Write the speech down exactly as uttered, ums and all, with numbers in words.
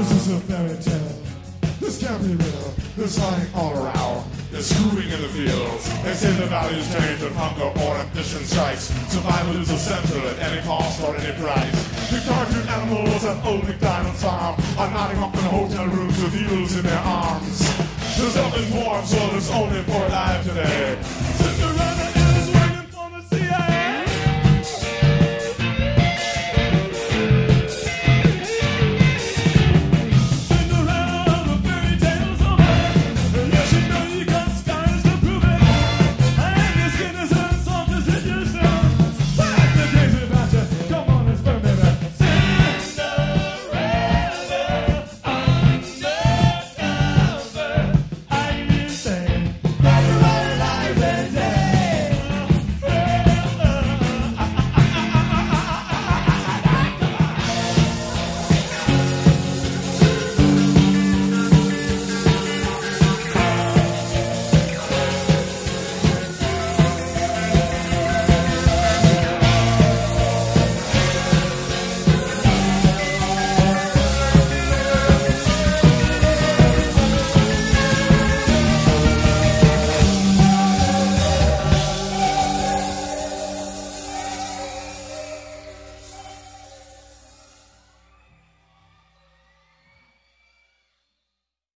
This is a fairy tale. This can't be real. There's lying all around. There's screwing in the fields. They say the values change when hunger or ambition strikes. Survival is essential at any cost or any price. The cartoon animals at Old MacDonald's farm are nodding off in hotel rooms with eels in their arms. There's nothing for them, so there's only for alive today. Cinderella